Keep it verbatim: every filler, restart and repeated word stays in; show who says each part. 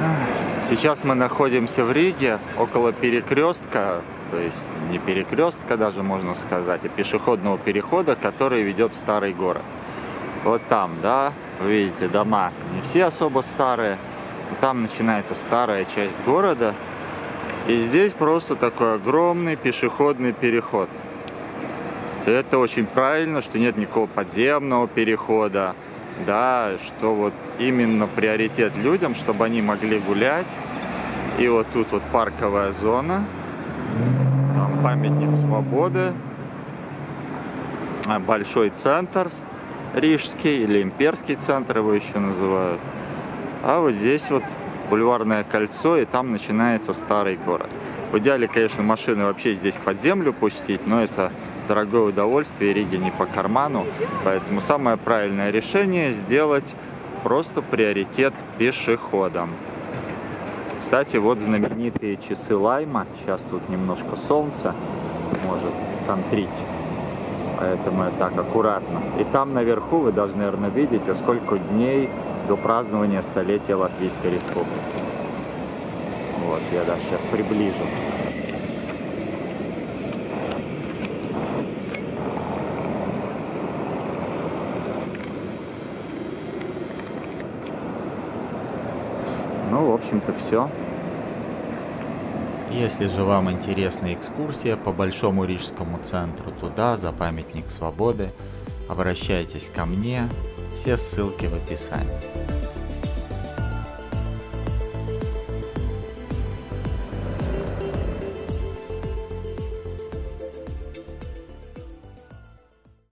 Speaker 1: Сейчас мы находимся в Риге, около перекрестка, то есть не перекрестка даже можно сказать, а пешеходного перехода, который ведет в старый город. Вот там, да, вы видите, дома не все особо старые, там начинается старая часть города, и здесь просто такой огромный пешеходный переход. И это очень правильно, что нет никакого подземного перехода, да, что вот именно приоритет людям, чтобы они могли гулять. И вот тут вот парковая зона, там памятник Свободы, большой центр рижский или имперский центр его еще называют. А вот здесь вот бульварное кольцо, и там начинается старый город. В идеале, конечно, машины вообще здесь под землю пустить, но это дорогое удовольствие, Риге не по карману. Поэтому самое правильное решение сделать просто приоритет пешеходам. Кстати, вот знаменитые часы Лайма. Сейчас тут немножко солнца может контрить, поэтому я так аккуратно. И там наверху вы должны, наверное, видеть, а сколько дней до празднования столетия Латвийской Республики. Вот, я даже сейчас приближу. Ну, в общем-то, все. Если же вам интересна экскурсия по Большому Рижскому центру туда, за памятник Свободы, обращайтесь ко мне, все ссылки в описании.